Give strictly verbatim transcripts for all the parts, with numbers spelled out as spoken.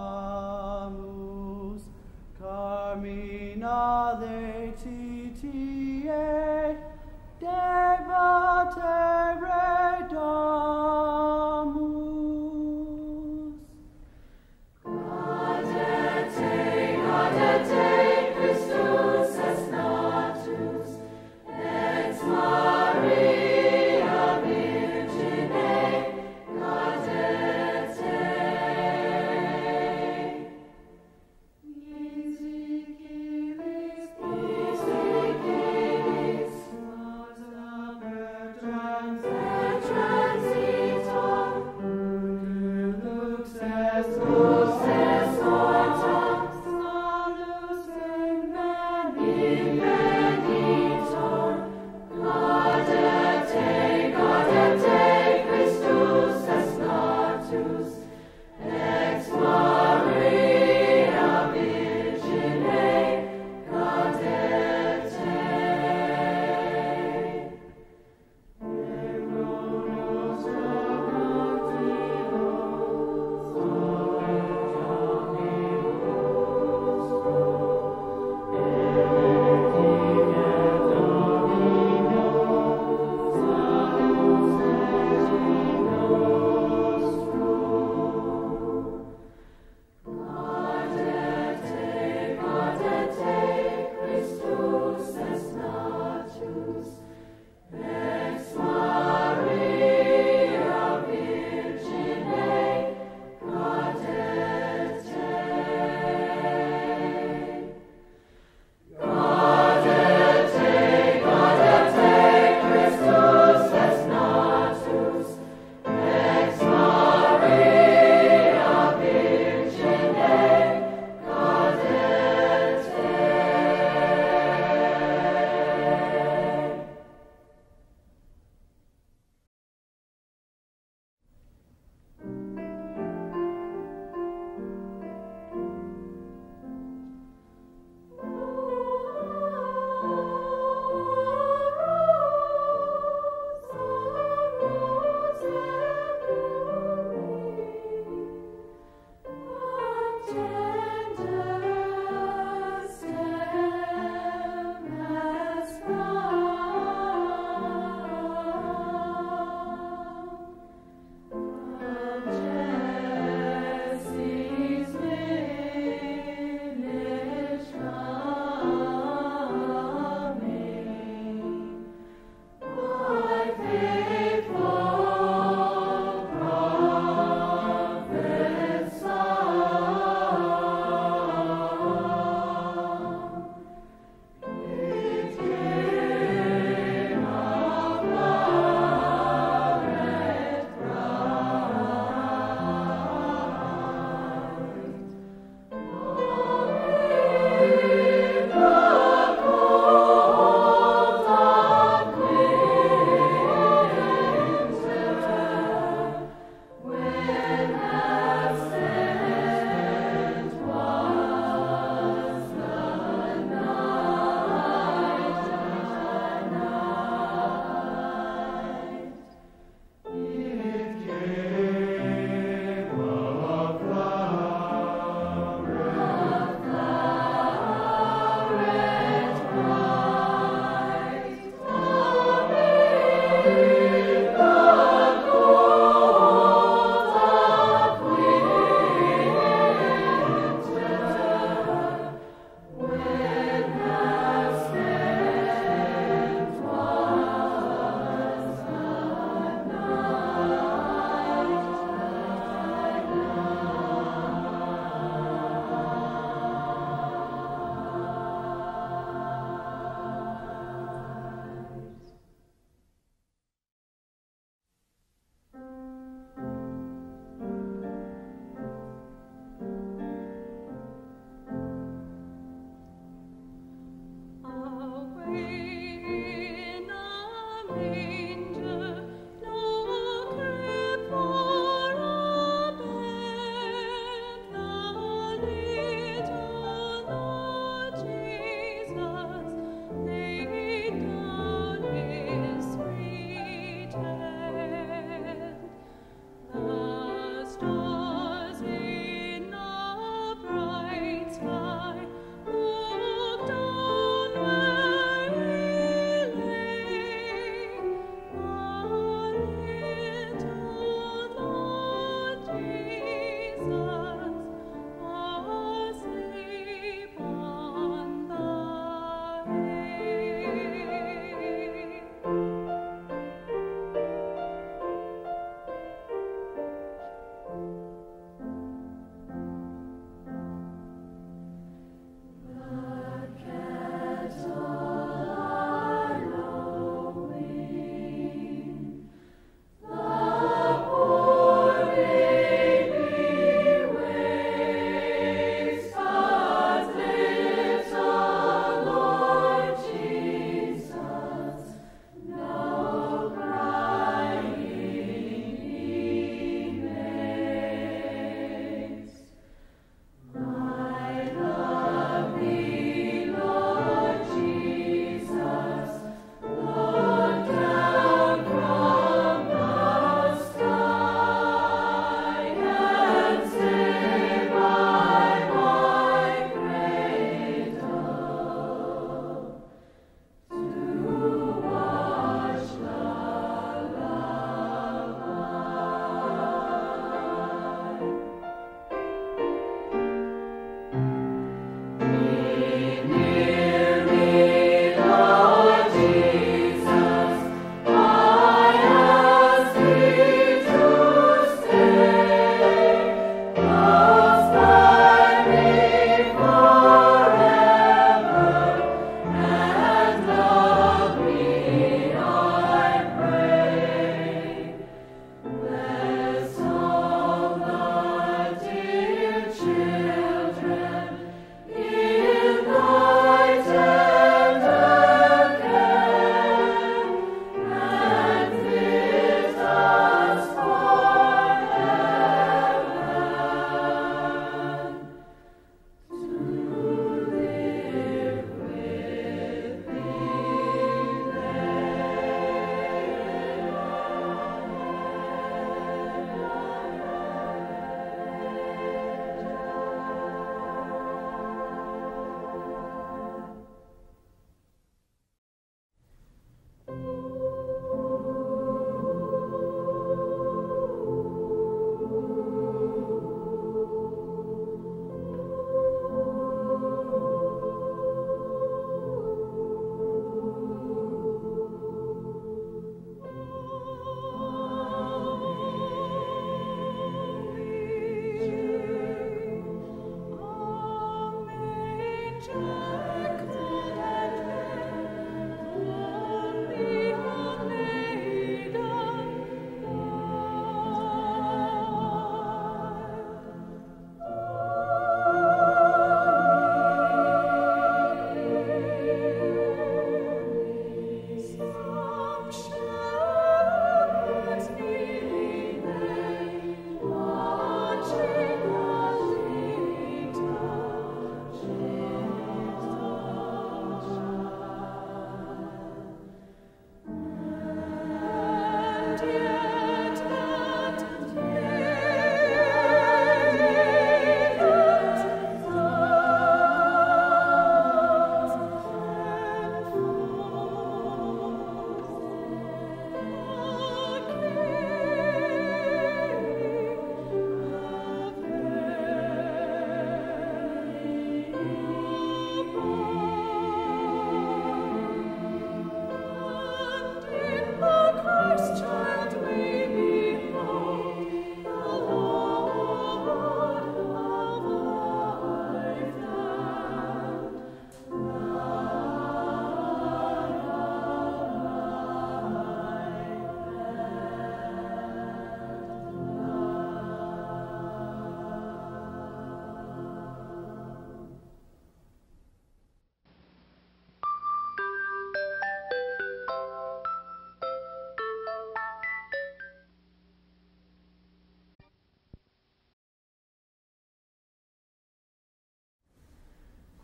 Domus, Carmina de Titie, Debatere Domus. Gaudete, gaudete, Christus es natus, et Maria Virgine, gaudete. Misericors, misericors, nos apertrans, et transit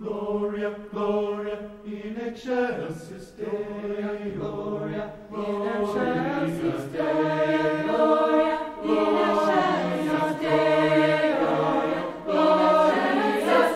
Gloria, Gloria, in excelsis Deo. Gloria, in excelsis Deo. Gloria, in excelsis Deo. Gloria,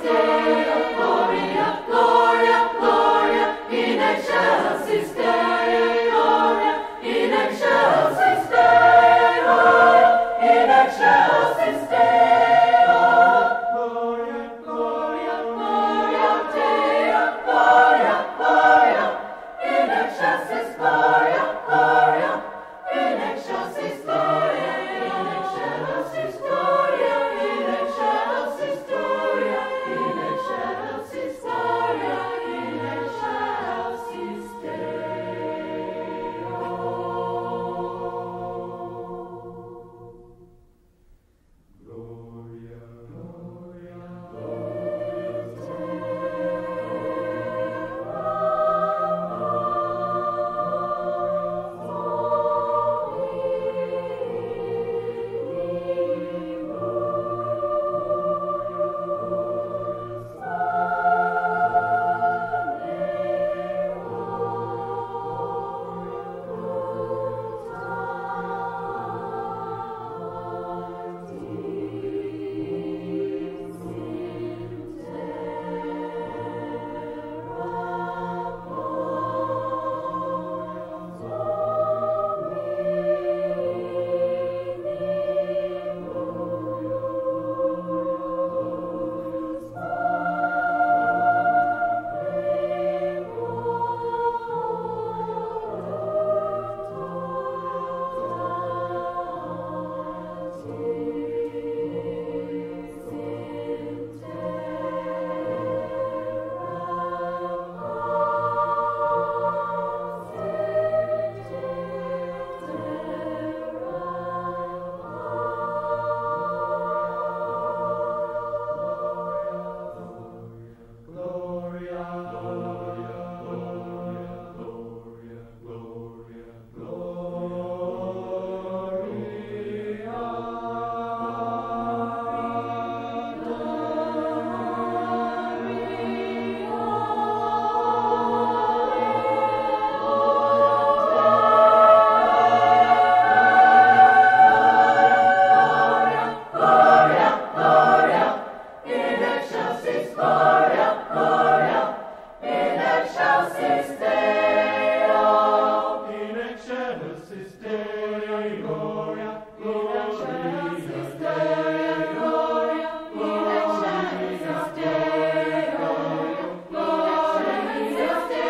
Gloria, Gloria, in excelsis Deo. In excelsis Deo. In excelsis Deo. Gloria, Gloria, Gloria Deo. Gloria, Gloria, in excelsis Gloria, Gloria, in excelsis Gloria, in excelsis Gloria, in excelsis Gloria, in excelsis Gloria, in excelsis Deo. Gloria, Gloria, In excelsis Gloria, Gloria, in excelsis Deo. in excelsis Deo. Gloria, In excelsis Gloria, Deo, in excelsis Deo. Gloria,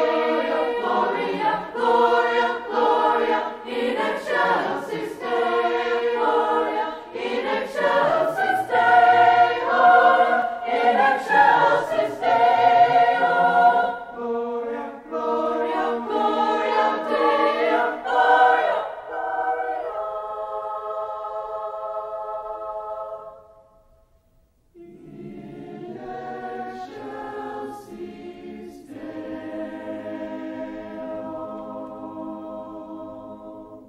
Gloria, Gloria, Gloria, in excelsis Deo. In excelsis Deo, in excelsis Deo. Gloria, Gloria, Gloria Deo, Gloria, Gloria. In excelsis Deo.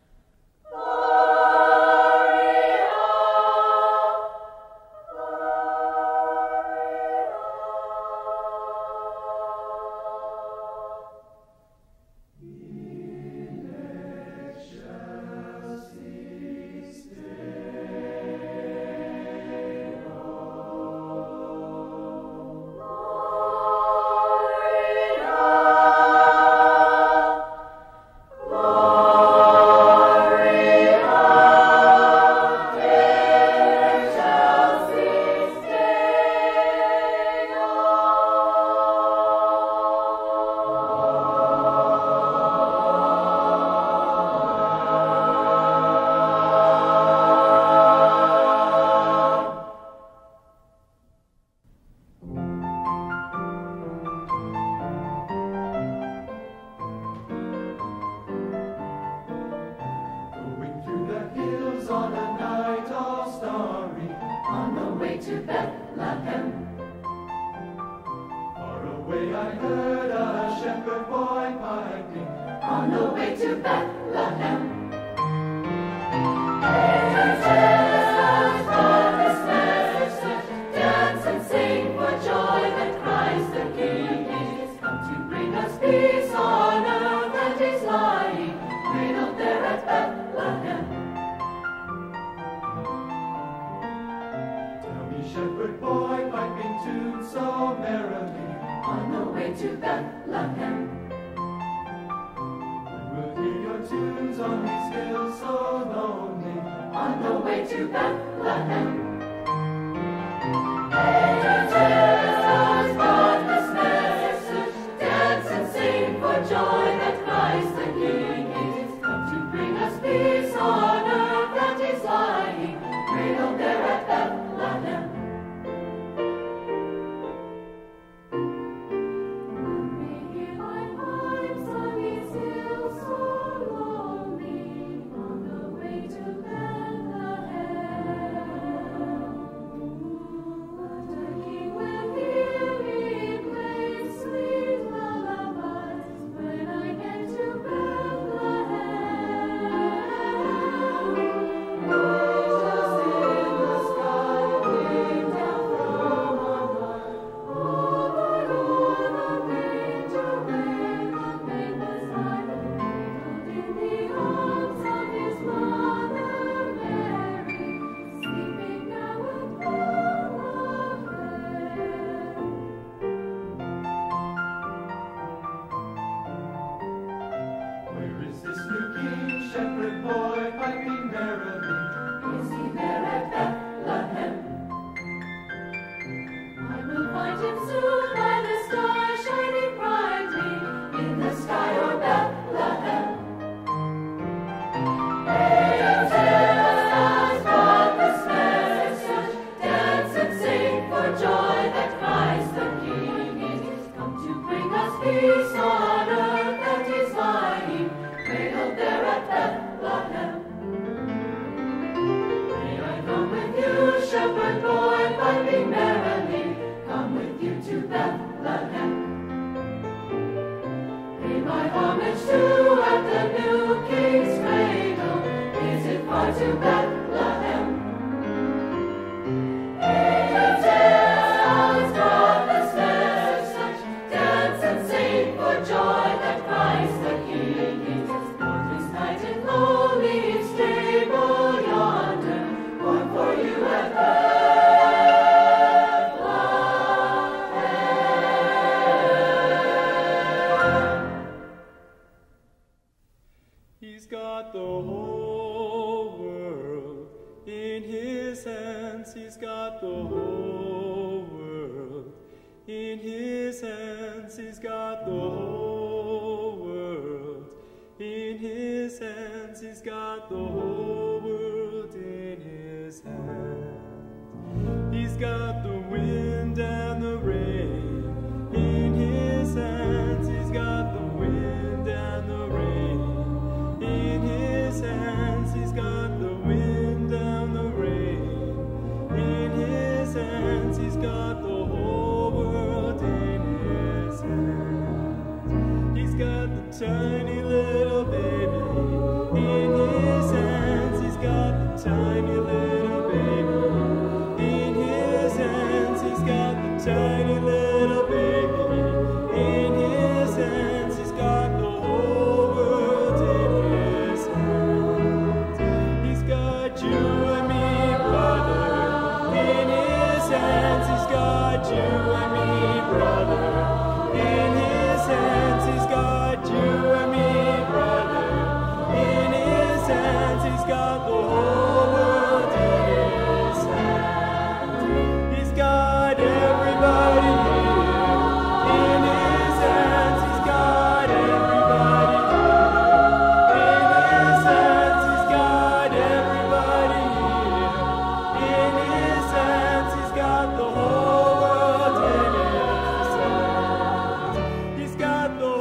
going through the hills on a night all starry. On the way to Bethlehem, Far away I heard a shepherd boy piping. on the way to Bethlehem. Dance and sing for joy that cries to Bethlehem. We'll hear your tunes on these hills so lonely. On the way to Bethlehem. Angels brought this message, dance and sing for joy that Christ the King is come to bring us peace on earth that is lying, cradled there at Bethlehem. One may hear my pipes on these hills so lonely, on the way to Bethlehem. But a king will hear me play sweet lullabies when I get to Bethlehem. Angels in the sky came down from on high. Oh, Lord, oh, the manger where the babe was lying, cradled in the arms of his mother Mary, sleeping now at Bethlehem. Where is this new king, shepherd boy, piping merrily? Is he there at Bethlehem? I will find him soon by the star shining brightly in the sky o'er Bethlehem. Angels brought this message, dance and sing for joy that Christ the King is come to bring us peace on earth that is lying, cradled there at Bethlehem. May I come with you, shepherd boy, piping merrily, come with you to Bethlehem. Pay my homage too at the new King's cradle, is it far to Bethlehem? Angels brought this message, dance and sing for joy that Christ the King is born this night in lowly stable yonder, born for you at Bethlehem. He's got the whole world in his hands. He's got the whole world in his hands. He's got the whole world in his hands. He's got the whole world in his hands. He's got the wind and the rain in his hands. He's got the wind and the rain in his hands. He's got the wind and the rain in his hands. He's got the whole world in his hands. He's got the tiny little baby in his hands. He's got the tiny little baby in his hands. He's got the tiny little baby in his hands. He's got the whole world in his hands. He's got you and me, brother, in his hands. He's got you and me, brother, in his hands. He's got you and me, brother, in his hands. He's got the whole world in his hands. He's got everybody here in his hands. He's got everybody here in his hands. He's got everybody here in his hands. He's got the whole world in his hands. He's got the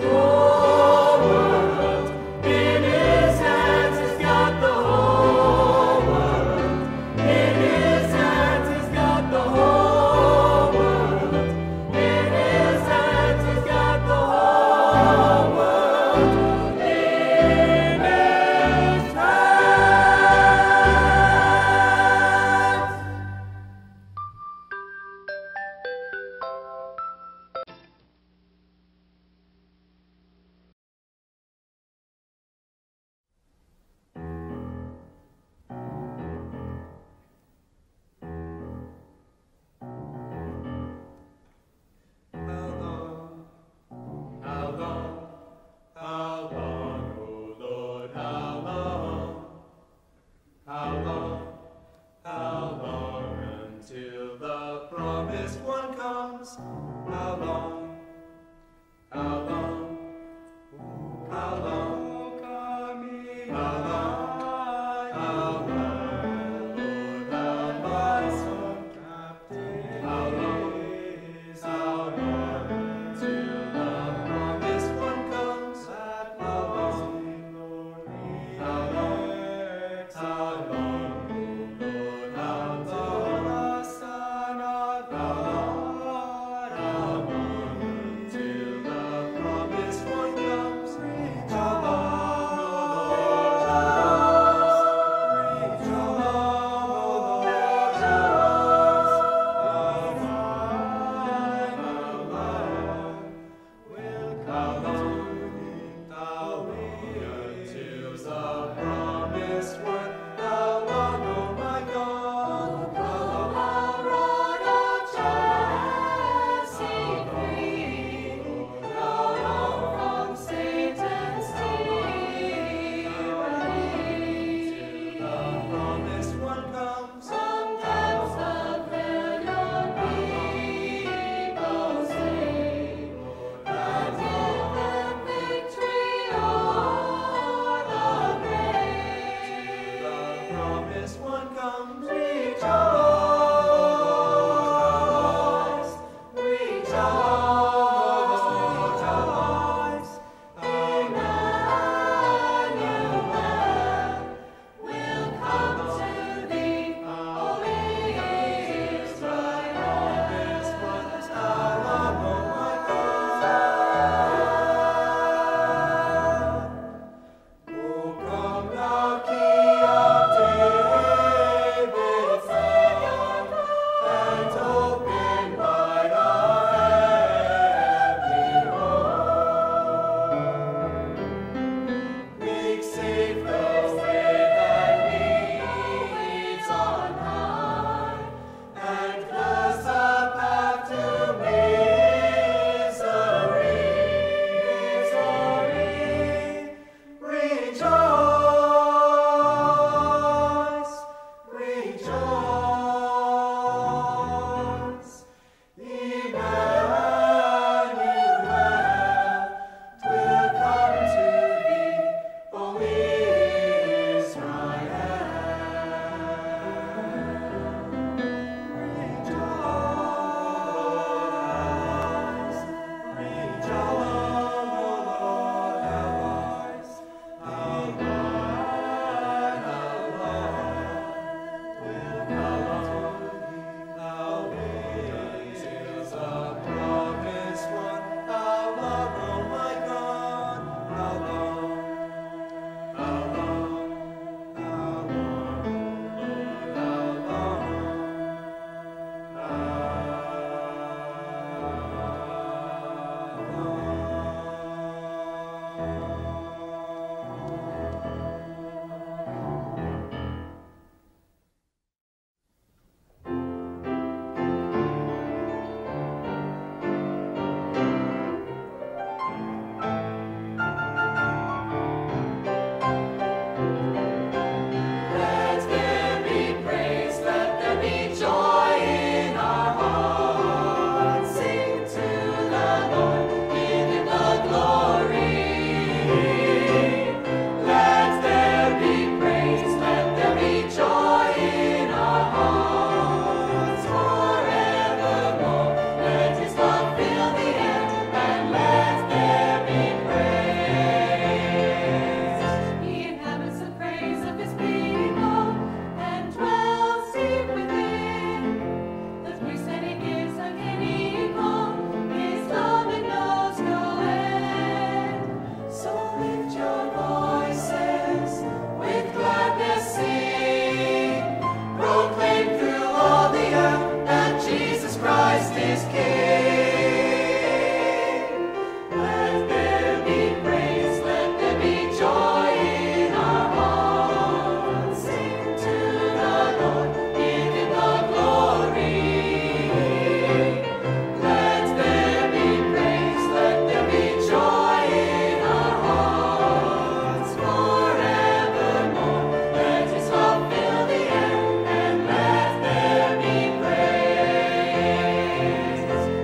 Praise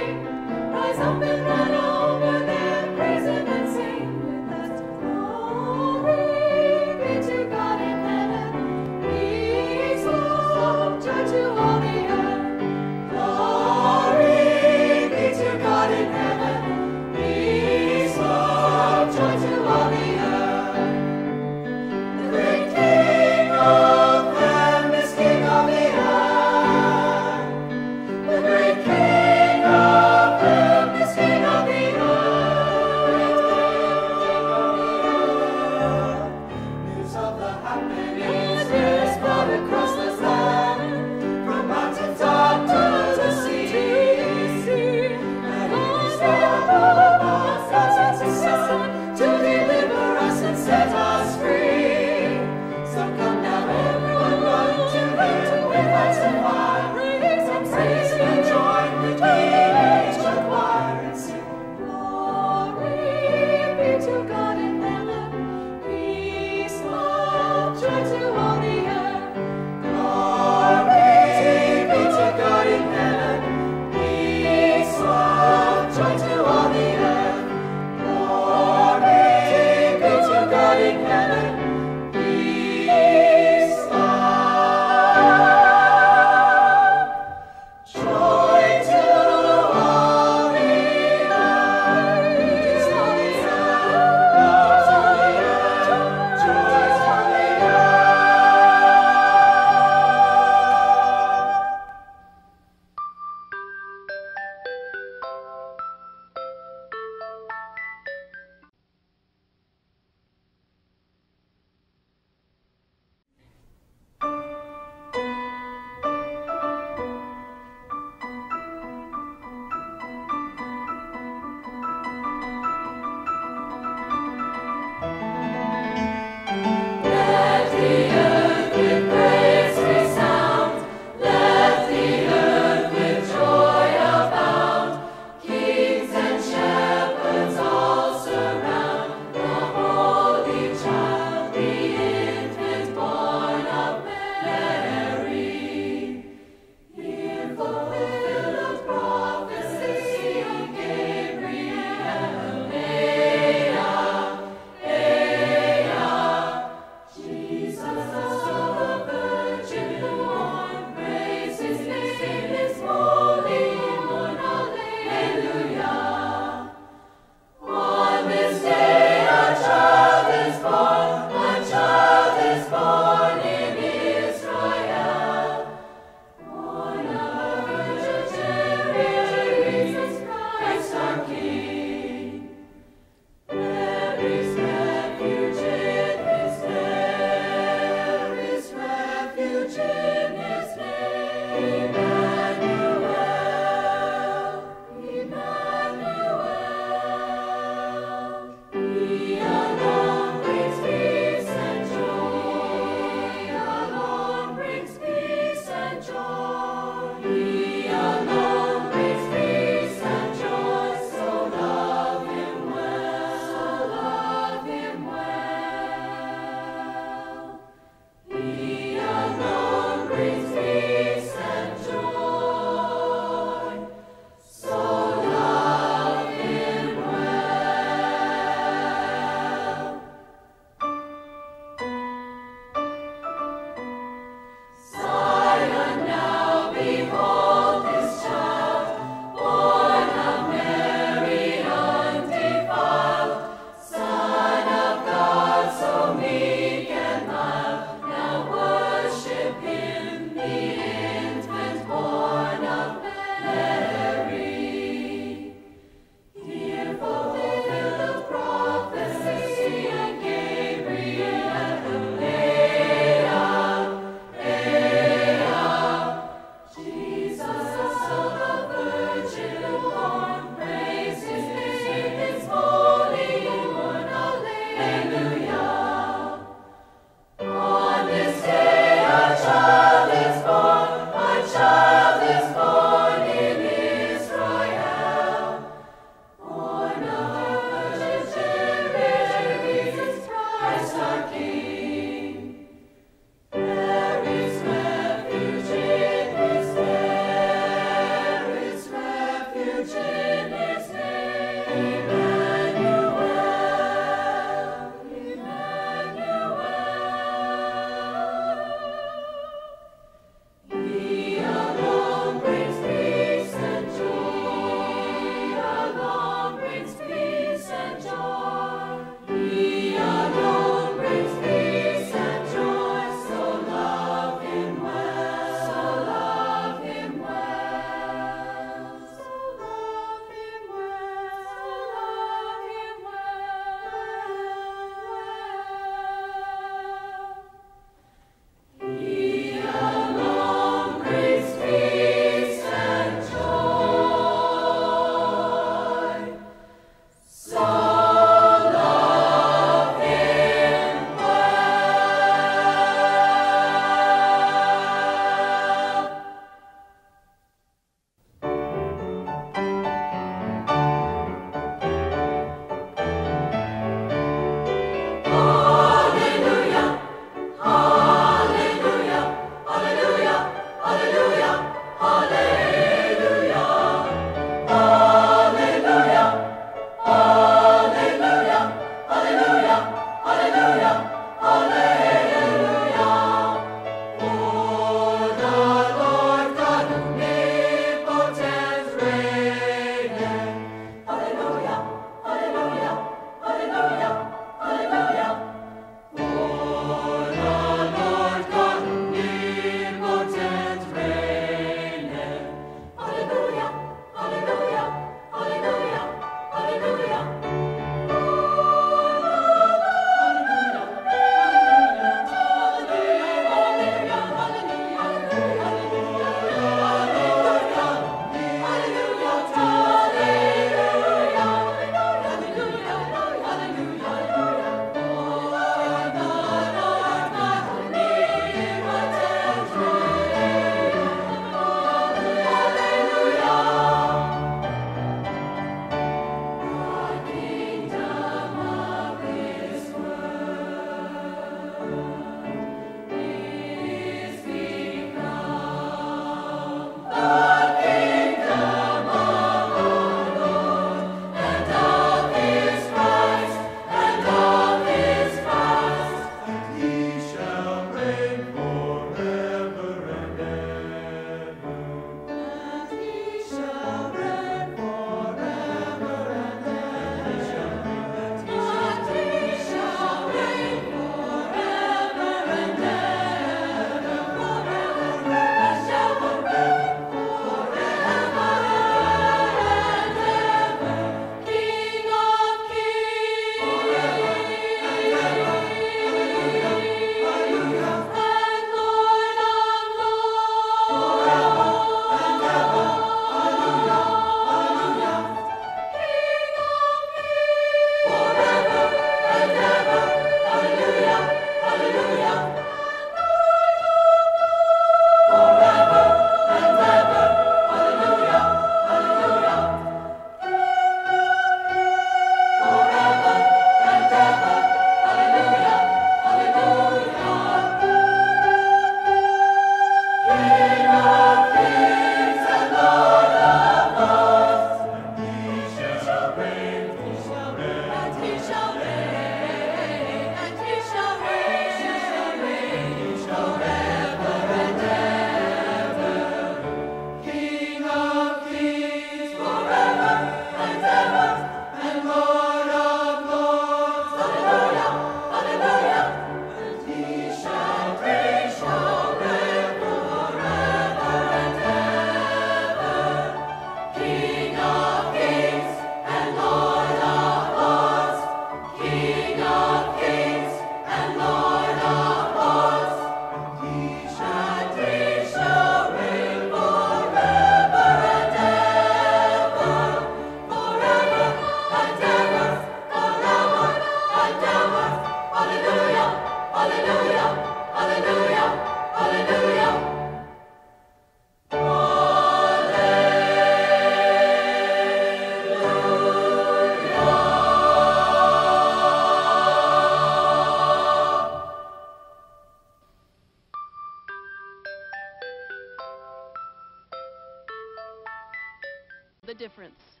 the difference.